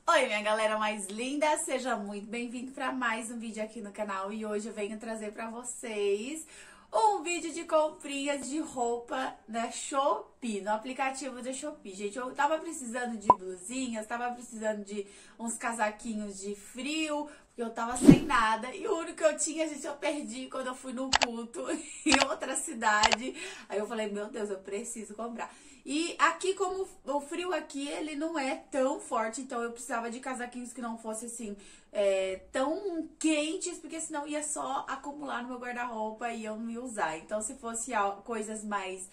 Oi, minha galera mais linda, seja muito bem-vindo para mais um vídeo aqui no canal e hoje eu venho trazer para vocês um vídeo de comprinhas de roupa da Shopee, no aplicativo da Shopee. Gente, eu tava precisando de blusinhas, tava precisando de uns casaquinhos de frio, porque eu tava sem nada e o único que eu tinha, gente, eu perdi quando eu fui no culto em outra cidade. Aí eu falei, meu Deus, eu preciso comprar. E aqui, como o frio aqui, ele não é tão forte, então eu precisava de casaquinhos que não fossem assim, tão quentes, porque senão ia só acumular no meu guarda-roupa e eu não ia usar. Então, se fosse coisas mais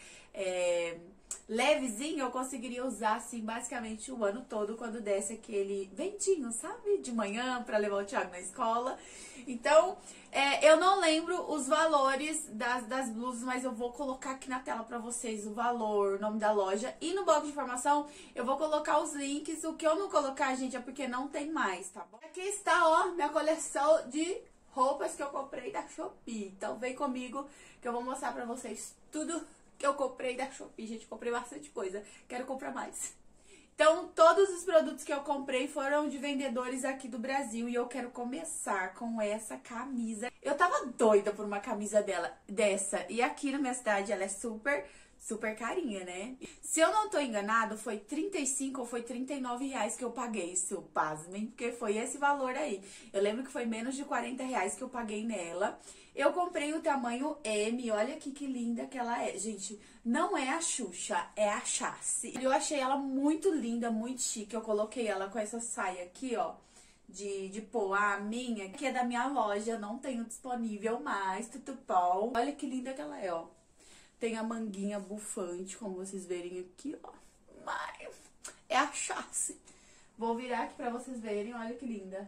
levezinho, eu conseguiria usar, assim, basicamente o ano todo, quando desse aquele ventinho, sabe? De manhã, pra levar o Thiago na escola. Então, eu não lembro os valores das blusas, mas eu vou colocar aqui na tela pra vocês o valor, o nome da loja. E no bloco de informação, eu vou colocar os links. O que eu não colocar, gente, é porque não tem mais, tá bom? Aqui está, ó, minha coleção de roupas que eu comprei da Shopee. Então, vem comigo que eu vou mostrar pra vocês tudo que eu comprei da Shopee. Gente, comprei bastante coisa. Quero comprar mais. Então, todos os produtos que eu comprei foram de vendedores aqui do Brasil e eu quero começar com essa camisa. Eu tava doida por uma camisa dessa e aqui na minha cidade ela é super carinha, né? Se eu não tô enganado, foi 35 ou foi 39 reais que eu paguei, isso, pasmem, porque foi esse valor aí. Eu lembro que foi menos de 40 reais que eu paguei nela. Eu comprei o tamanho M, olha aqui que linda que ela é. Gente, não é a Xuxa, é a Chassi. Eu achei ela muito linda, muito chique. Eu coloquei ela com essa saia aqui, ó, de poá minha, que é da minha loja, não tenho disponível mais, tudo bom. Olha que linda que ela é, ó. Tem a manguinha bufante, como vocês verem aqui, ó. Mas é a Chassi. Vou virar aqui pra vocês verem, olha que linda.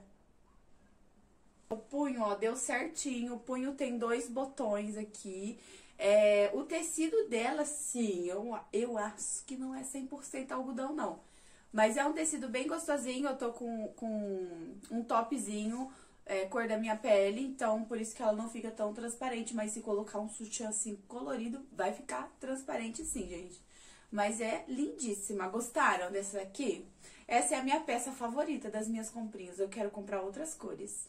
O punho, ó, deu certinho. O punho tem 2 botões aqui. O tecido dela, sim, eu acho que não é 100% algodão, não. Mas é um tecido bem gostosinho. Eu tô com um topzinho, cor da minha pele. Então, por isso que ela não fica tão transparente. Mas se colocar um sutiã assim colorido, vai ficar transparente sim, gente. Mas é lindíssima. Gostaram dessa aqui? Essa é a minha peça favorita das minhas comprinhas. Eu quero comprar outras cores.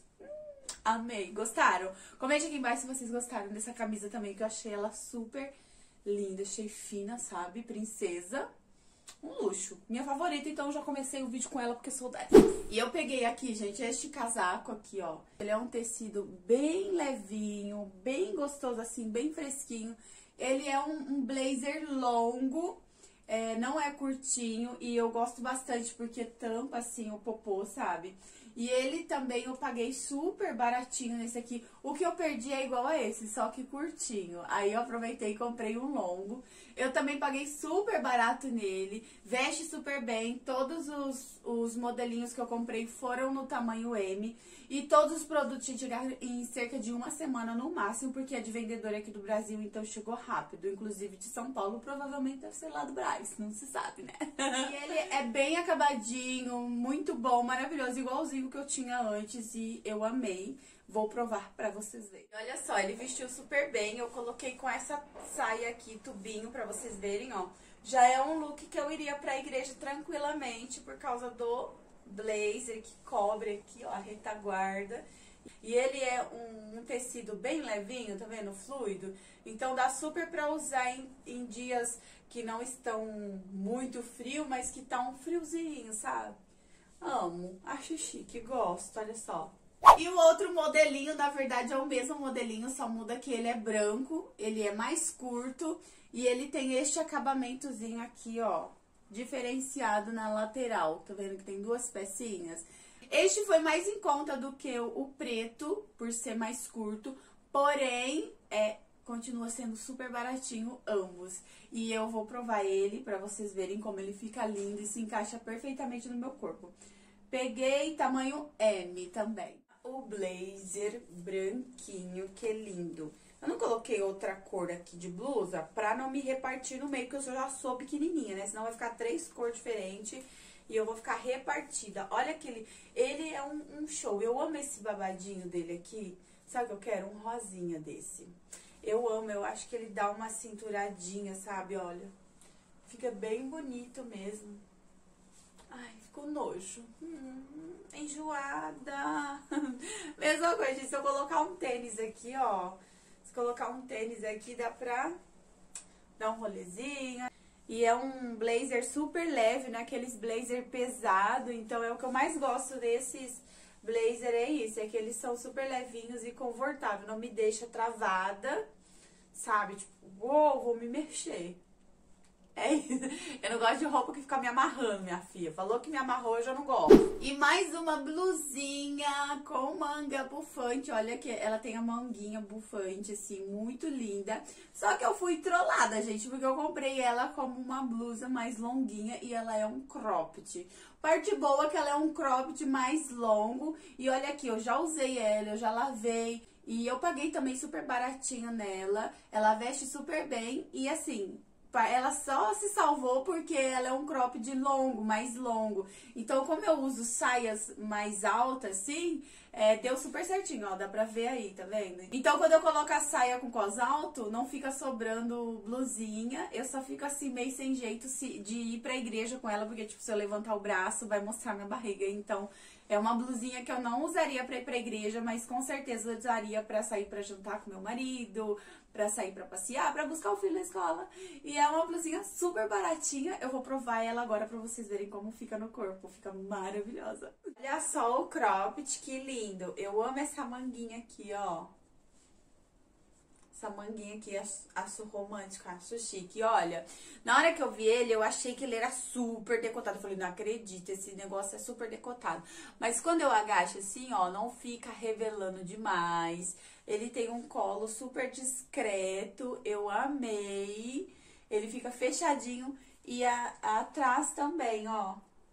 Amei, gostaram? Comente aqui embaixo se vocês gostaram dessa camisa também, que eu achei ela super linda, achei fina, sabe? Princesa, um luxo. Minha favorita, então eu já comecei o vídeo com ela porque sou dessa. E eu peguei aqui, gente, este casaco aqui, ó. Ele é um tecido bem levinho, bem gostoso assim, bem fresquinho. Ele é um blazer longo, não é curtinho e eu gosto bastante porque tampa assim o popô, sabe? E ele também eu paguei super baratinho nesse aqui. O que eu perdi é igual a esse, só que curtinho. Aí eu aproveitei e comprei um longo. Eu também paguei super barato nele. Veste super bem. Todos os modelinhos que eu comprei foram no tamanho M. E todos os produtos chegaram em cerca de 1 semana no máximo, porque é de vendedor aqui do Brasil, então chegou rápido. Inclusive de São Paulo, provavelmente deve ser lá do Brás, não se sabe, né? E ele é bem acabadinho, muito bom, maravilhoso, igualzinho que eu tinha antes e eu amei. Vou provar pra vocês verem. Olha só, ele vestiu super bem, eu coloquei com essa saia aqui, tubinho, pra vocês verem, ó. Já é um look que eu iria pra igreja tranquilamente por causa do blazer que cobre aqui, ó, a retaguarda. E ele é um tecido bem levinho, tá vendo? Fluido. Então dá super pra usar em dias que não estão muito frio, mas que tá um friozinho, sabe? Amo, acho chique, gosto, olha só. E o outro modelinho, na verdade, é o mesmo modelinho, só muda que ele é branco, ele é mais curto e ele tem este acabamentozinho aqui, ó, diferenciado na lateral. Tá vendo que tem 2 pecinhas? Este foi mais em conta do que o preto, por ser mais curto, porém, continua sendo super baratinho ambos. E eu vou provar ele pra vocês verem como ele fica lindo e se encaixa perfeitamente no meu corpo. Peguei tamanho M também. O blazer branquinho, que lindo. Eu não coloquei outra cor aqui de blusa pra não me repartir no meio, porque eu já sou pequenininha, né? Senão vai ficar 3 cores diferentes e eu vou ficar repartida. Olha aquele... Ele é um show. Eu amo esse babadinho dele aqui. Sabe o que eu quero? Um rosinha desse. Eu amo, eu acho que ele dá uma cinturadinha, sabe? Olha, fica bem bonito mesmo. Ai, ficou nojo. enjoada. Mesma coisa, gente, se eu colocar um tênis aqui, ó. Se colocar um tênis aqui, dá pra dar um rolezinho. E é um blazer super leve, né? Aqueles blazer pesado. Então, é o que eu mais gosto desses blazer, é isso. É que eles são super levinhos e confortáveis. Não me deixa travada, sabe? Tipo, uou, vou me mexer. É isso. Eu não gosto de roupa que fica me amarrando, minha filha. Falou que me amarrou, eu já não gosto. E mais uma blusinha com manga bufante. Olha que ela tem a manguinha bufante, assim, muito linda. Só que eu fui trollada, gente, porque eu comprei ela como uma blusa mais longuinha e ela é um cropped. Parte boa é que ela é um cropped mais longo. E olha aqui, eu já usei ela, eu já lavei. E eu paguei também super baratinho nela. Ela veste super bem e assim... ela só se salvou porque ela é um cropped longo, mais longo. Então, como eu uso saias mais altas, assim, deu super certinho, ó. Dá pra ver aí, tá vendo? Então, quando eu coloco a saia com cos alto, não fica sobrando blusinha. Eu só fico assim, meio sem jeito de ir pra igreja com ela, porque, tipo, se eu levantar o braço, vai mostrar minha barriga. Então, é uma blusinha que eu não usaria pra ir pra igreja, mas com certeza eu usaria pra sair pra jantar com meu marido, pra sair pra passear, pra buscar o filho na escola. E é uma blusinha super baratinha. Eu vou provar ela agora pra vocês verem como fica no corpo. Fica maravilhosa. Olha só o cropped, que lindo. Eu amo essa manguinha aqui, ó. Essa manguinha aqui, acho romântica, acho chique. E olha, na hora que eu vi ele, eu achei que ele era super decotado. Eu falei, não acredito, esse negócio é super decotado. Mas quando eu agacho assim, ó, não fica revelando demais. Ele tem um colo super discreto, eu amei. Ele fica fechadinho e atrás também, ó.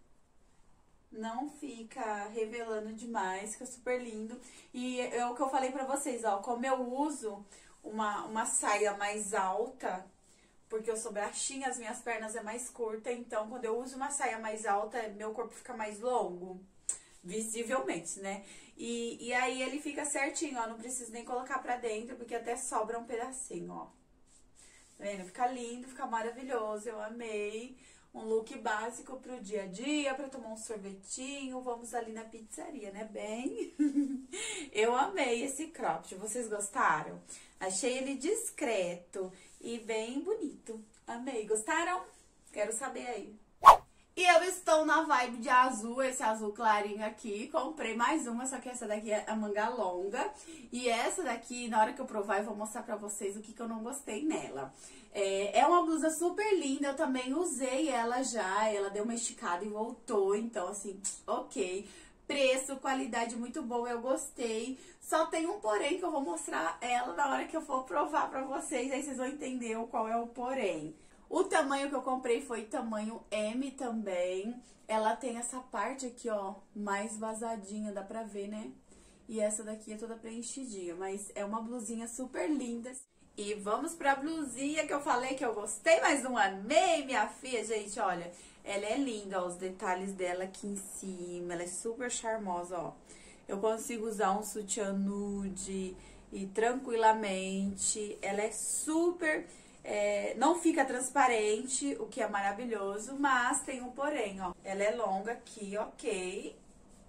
Não fica revelando demais, fica super lindo. E é o que eu falei pra vocês, ó, como eu uso uma saia mais alta, porque eu sou baixinha, as minhas pernas é mais curta, então quando eu uso uma saia mais alta, meu corpo fica mais longo, visivelmente, né? E aí ele fica certinho, ó, não preciso nem colocar pra dentro, porque até sobra um pedacinho, ó. Tá vendo? Fica lindo, fica maravilhoso, eu amei. Um look básico pro dia a dia, pra tomar um sorvetinho, vamos ali na pizzaria, né, bem? Eu amei esse cropped, vocês gostaram? Achei ele discreto e bem bonito. Amei, gostaram? Quero saber aí. E eu estou na vibe de azul, esse azul clarinho aqui. Comprei mais uma, só que essa daqui é a manga longa. E essa daqui, na hora que eu provar, eu vou mostrar pra vocês o que eu não gostei nela. É uma blusa super linda, eu também usei ela já. Ela deu uma esticada e voltou, então assim, ok. Preço, qualidade muito boa, eu gostei. Só tem um porém que eu vou mostrar ela na hora que eu for provar pra vocês. Aí vocês vão entender qual é o porém. O tamanho que eu comprei foi tamanho M também. Ela tem essa parte aqui, ó, mais vazadinha, dá pra ver, né? E essa daqui é toda preenchidinha, mas é uma blusinha super linda. E vamos pra blusinha que eu falei que eu gostei, mas não amei, minha filha, gente, olha. Ela é linda, ó, os detalhes dela aqui em cima, ela é super charmosa, ó. Eu consigo usar um sutiã nude e tranquilamente. Ela é super... não fica transparente, o que é maravilhoso, mas tem um porém, ó. Ela é longa aqui, ok.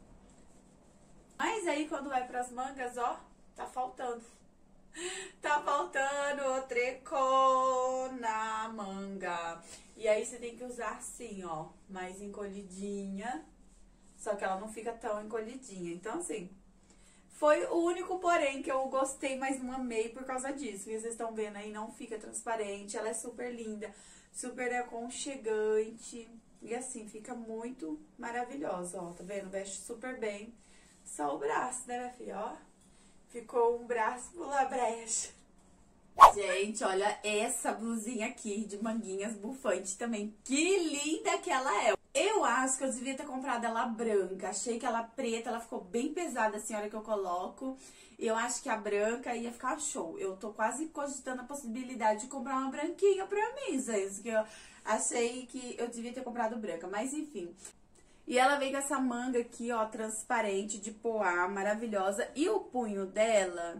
Mas aí, quando vai pras mangas, ó, tá faltando. Tá faltando o tricô na manga. E aí, você tem que usar assim, ó, mais encolhidinha. Só que ela não fica tão encolhidinha. Então, assim... Foi o único porém que eu gostei, mas não amei por causa disso. E vocês estão vendo aí, não fica transparente. Ela é super linda, super aconchegante. E assim, fica muito maravilhosa, ó. Tá vendo? Veste super bem. Só o braço, né, minha filha? Ó, ficou um braço pela brecha. Gente, olha essa blusinha aqui de manguinhas bufante também. Que linda que ela é. Eu acho que eu devia ter comprado ela branca. Achei que ela preta, ela ficou bem pesada assim, a hora que eu coloco. Eu acho que a branca ia ficar show. Eu tô quase cogitando a possibilidade de comprar uma branquinha pra mim, gente. Que eu achei que eu devia ter comprado branca, mas enfim. E ela vem com essa manga aqui, ó, transparente, de poá, maravilhosa. E o punho dela...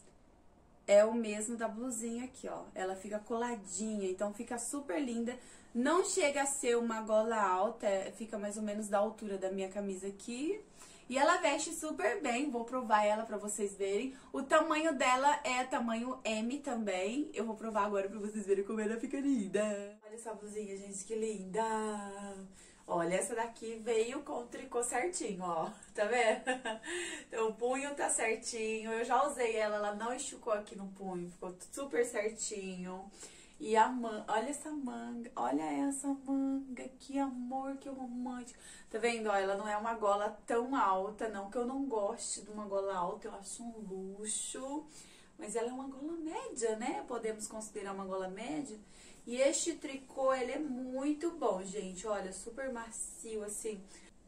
é o mesmo da blusinha aqui, ó. Ela fica coladinha, então fica super linda. Não chega a ser uma gola alta, fica mais ou menos da altura da minha camisa aqui. E ela veste super bem, vou provar ela pra vocês verem. O tamanho dela é tamanho M também. Eu vou provar agora pra vocês verem como ela fica linda. Olha essa blusinha, gente, que linda! Olha, essa daqui veio com o tricô certinho, ó. Tá vendo? Então, o punho tá certinho. Eu já usei ela não esticou aqui no punho. Ficou super certinho. E a manga, olha essa manga, que amor, que romântico. Tá vendo? Ó, ela não é uma gola tão alta, não, que eu não goste de uma gola alta, eu acho um luxo. Mas ela é uma gola média, né? Podemos considerar uma gola média. E este tricô, ele é muito bom, gente. Olha, super macio, assim.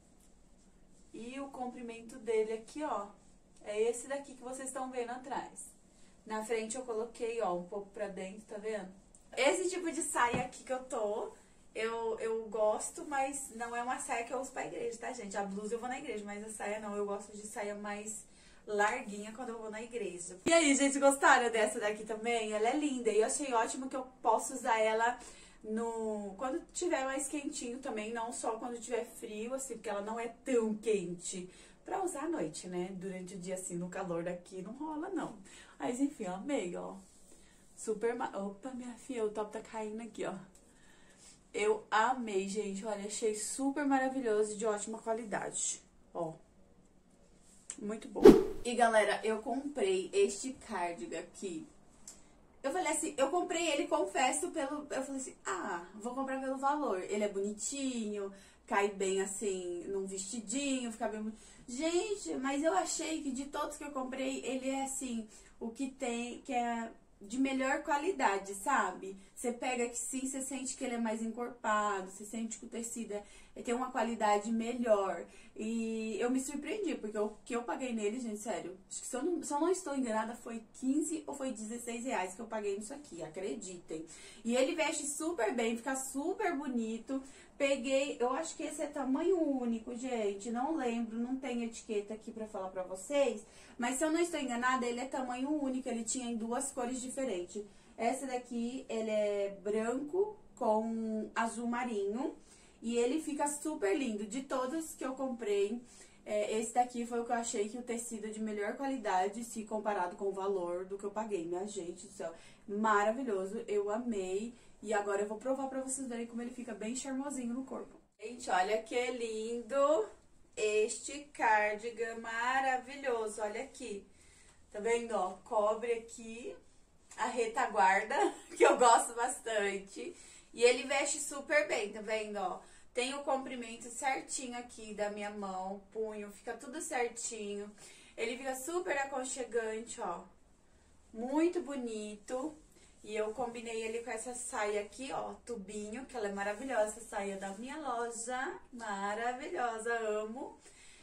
E o comprimento dele aqui, ó, é esse daqui que vocês estão vendo atrás. Na frente eu coloquei, ó, um pouco pra dentro, tá vendo? Esse tipo de saia aqui que eu tô, eu gosto, mas não é uma saia que eu uso pra igreja, tá, gente? A blusa eu vou na igreja, mas a saia não. Eu gosto de saia mais larguinha quando eu vou na igreja. E aí, gente, gostaram dessa daqui também? Ela é linda e eu achei ótimo que eu posso usar ela quando tiver mais quentinho também, não só quando tiver frio, assim, porque ela não é tão quente. Pra usar à noite, né? Durante o dia, assim, no calor daqui, não rola, não. Mas, enfim, ó, amei, ó. Opa, minha filha, o top tá caindo aqui, ó. Eu amei, gente. Olha, achei super maravilhoso e de ótima qualidade. Ó. Muito bom. E, galera, eu comprei este cardigan aqui. Eu falei assim, eu comprei ele, confesso, eu falei assim, vou comprar pelo valor. Ele é bonitinho, cai bem, assim, num vestidinho, fica bem... Gente, mas eu achei que de todos que eu comprei, ele é, assim, o que tem, que é... de melhor qualidade, sabe? Você pega que sim, você sente que ele é mais encorpado, você sente que o tecido tem uma qualidade melhor. E eu me surpreendi, porque o que eu paguei nele, gente, sério, acho que se eu não estou enganada, foi 15 ou foi 16 reais que eu paguei nisso aqui, acreditem. E ele veste super bem, fica super bonito. Peguei, eu acho que esse é tamanho único, gente, não lembro, não tem etiqueta aqui pra falar pra vocês, mas se eu não estou enganada, ele é tamanho único, ele tinha em duas cores diferentes. Essa daqui, ele é branco com azul marinho e ele fica super lindo. De todos que eu comprei, esse daqui foi o que eu achei que o tecido é de melhor qualidade, se comparado com o valor do que eu paguei, minha gente do céu. Maravilhoso, eu amei. E agora eu vou provar pra vocês verem como ele fica bem charmosinho no corpo. Gente, olha que lindo este cardigan maravilhoso. Olha aqui. Tá vendo, ó? Cobre aqui a retaguarda, que eu gosto bastante. E ele veste super bem, tá vendo, ó? Tem o comprimento certinho aqui da minha mão, punho, fica tudo certinho. Ele fica super aconchegante, ó. Muito bonito. E eu combinei ele com essa saia aqui, ó, tubinho, que ela é maravilhosa, essa saia da minha loja, maravilhosa, amo.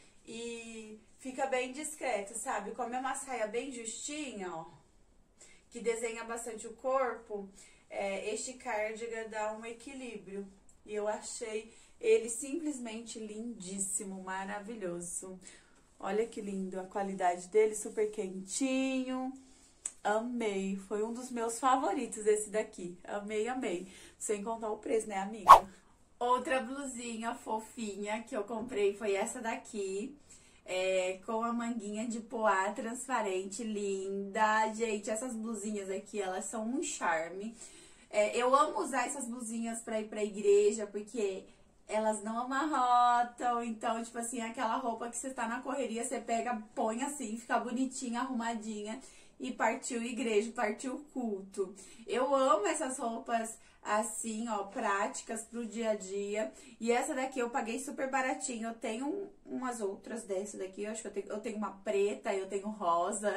E fica bem discreta, sabe? Como é uma saia bem justinha, ó, que desenha bastante o corpo, este cardigan dá um equilíbrio. E eu achei ele simplesmente lindíssimo, maravilhoso. Olha que lindo a qualidade dele, super quentinho. Amei, foi um dos meus favoritos esse daqui, amei, amei. Sem contar o preço, né, amiga? Outra blusinha fofinha que eu comprei foi essa daqui, com a manguinha de poá transparente, linda. Gente, essas blusinhas aqui, elas são um charme. Eu amo usar essas blusinhas pra ir pra igreja, porque elas não amarrotam, então, tipo assim, aquela roupa que você tá na correria, você pega, põe assim, fica bonitinha, arrumadinha. E partiu igreja, partiu culto. Eu amo essas roupas assim, ó, práticas pro dia a dia. E essa daqui eu paguei super baratinho. Eu tenho umas outras dessa daqui. Eu acho que eu tenho uma preta, eu tenho rosa.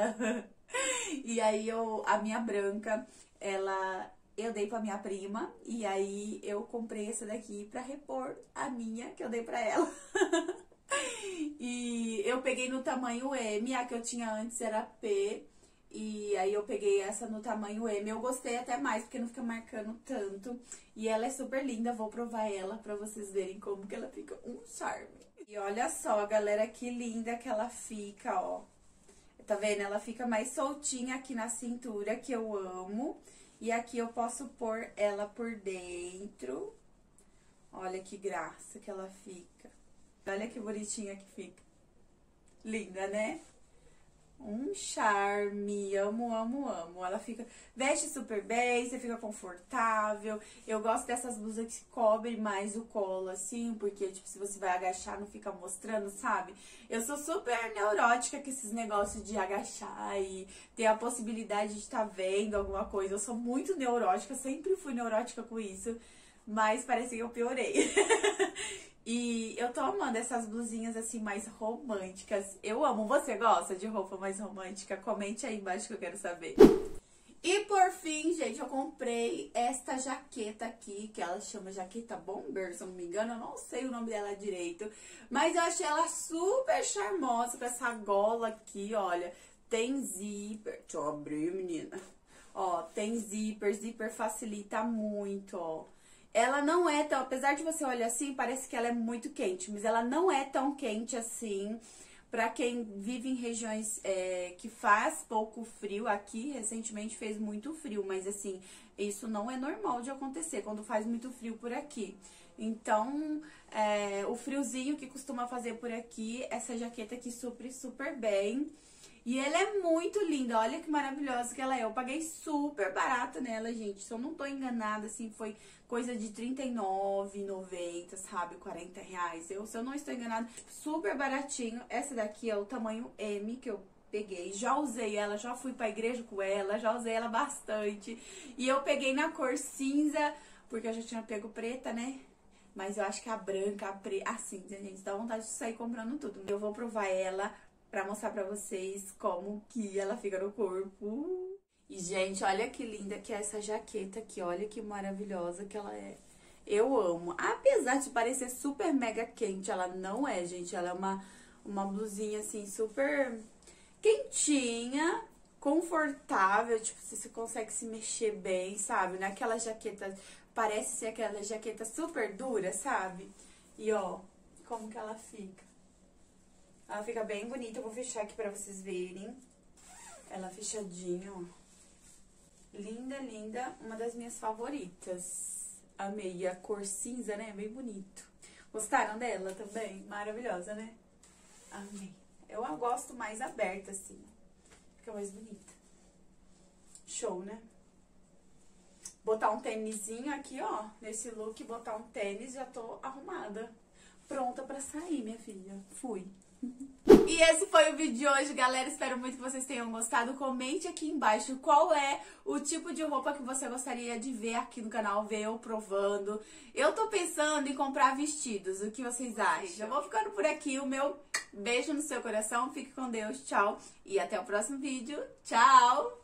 E aí a minha branca, eu dei pra minha prima. E aí eu comprei essa daqui pra repor a minha, que eu dei pra ela. E eu peguei no tamanho M, a que eu tinha antes era P. E aí eu peguei essa no tamanho M, eu gostei até mais, porque não fica marcando tanto. E ela é super linda, vou provar ela pra vocês verem como que ela fica um charme. E olha só, galera, que linda que ela fica, ó. Tá vendo? Ela fica mais soltinha aqui na cintura, que eu amo. E aqui eu posso pôr ela por dentro. Olha que graça que ela fica. Olha que bonitinha que fica. Linda, né? Um charme, amo, amo, amo. Ela fica, veste super bem, você fica confortável. Eu gosto dessas blusas que cobrem mais o colo, assim, porque, tipo, se você vai agachar, não fica mostrando, sabe? Eu sou super neurótica com esses negócios de agachar e ter a possibilidade de estar vendo alguma coisa. Eu sou muito neurótica, sempre fui neurótica com isso, mas parece que eu piorei. E eu tô amando essas blusinhas assim mais românticas. Eu amo. Você gosta de roupa mais romântica? Comente aí embaixo que eu quero saber. E por fim, gente, eu comprei esta jaqueta aqui, que ela chama jaqueta bomber, se eu não me engano. Eu não sei o nome dela direito, mas eu achei ela super charmosa com essa gola aqui, olha. Tem zíper. Deixa eu abrir, menina. Ó, tem zíper. Zíper facilita muito, ó. Ela não é tão, apesar de você olhar assim, parece que ela é muito quente, mas ela não é tão quente assim. Pra quem vive em regiões que faz pouco frio, aqui recentemente fez muito frio, mas assim, isso não é normal de acontecer quando faz muito frio por aqui. Então, o friozinho que costuma fazer por aqui, essa jaqueta aqui supre super bem. E ela é muito linda, olha que maravilhosa que ela é. Eu paguei super barato nela, gente. Se eu não tô enganada, assim, foi coisa de R$39,90, sabe? R$40. Se eu não estou enganada, super baratinho. Essa daqui é o tamanho M que eu peguei. Já usei ela, já fui pra igreja com ela, já usei ela bastante. E eu peguei na cor cinza, porque eu já tinha pego preta, né? Mas eu acho que a branca, a cinza, gente, dá vontade de sair comprando tudo. Eu vou provar ela pra mostrar pra vocês como que ela fica no corpo. E, gente, olha que linda que é essa jaqueta aqui. Olha que maravilhosa que ela é. Eu amo. Apesar de parecer super mega quente, ela não é, gente. Ela é uma blusinha, assim, super quentinha, confortável. Tipo, você consegue se mexer bem, sabe? Não é aquela jaqueta... Parece ser aquela jaqueta super dura, sabe? E, ó, como que ela fica. Ela fica bem bonita, eu vou fechar aqui pra vocês verem. Ela fechadinha, ó. Linda, linda, uma das minhas favoritas. Amei a cor cinza, né? Bem bonito. Gostaram dela também? Maravilhosa, né? Amei. Eu a gosto mais aberta, assim. Fica mais bonita. Show, né? Botar um tênisinho aqui, ó. Nesse look, botar um tênis, já tô arrumada. Pronta pra sair, minha filha. Fui. E esse foi o vídeo de hoje, galera. Espero muito que vocês tenham gostado. Comente aqui embaixo qual é o tipo de roupa que você gostaria de ver aqui no canal, ver eu provando. Eu tô pensando em comprar vestidos. O que vocês acham? Eu vou ficando por aqui. O meu beijo no seu coração. Fique com Deus. Tchau. E até o próximo vídeo. Tchau.